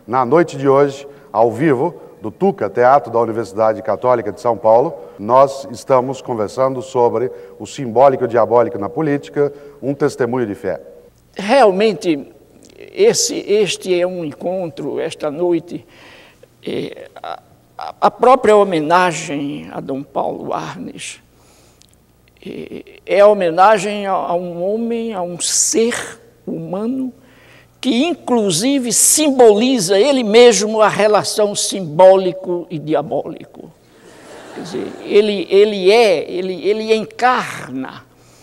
Na noite de hoje, ao vivo, do Tuca, Teatro da Universidade Católica de São Paulo, nós estamos conversando sobre o simbólico e diabólico na política, um testemunho de fé. Realmente, este é um encontro, esta noite, a própria homenagem a Dom Paulo Arnes é a homenagem a um homem, a um ser humano, que inclusive simboliza ele mesmo a relação simbólico e diabólico. Quer dizer, ele encarna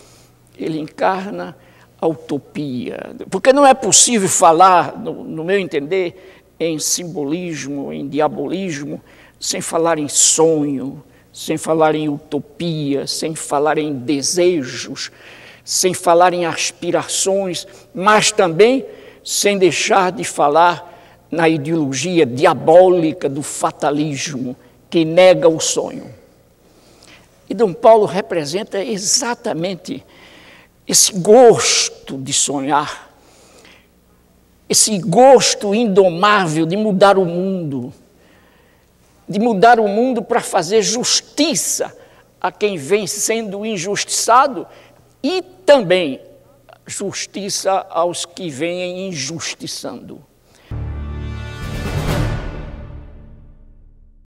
a utopia, porque não é possível falar, no meu entender, em simbolismo, em diabolismo, sem falar em sonho, sem falar em utopia, sem falar em desejos, sem falar em aspirações, mas também sem deixar de falar na ideologia diabólica do fatalismo, que nega o sonho. E Dom Paulo representa exatamente esse gosto de sonhar, esse gosto indomável de mudar o mundo para fazer justiça a quem vem sendo injustiçado e também justiça aos que vêm injustiçando.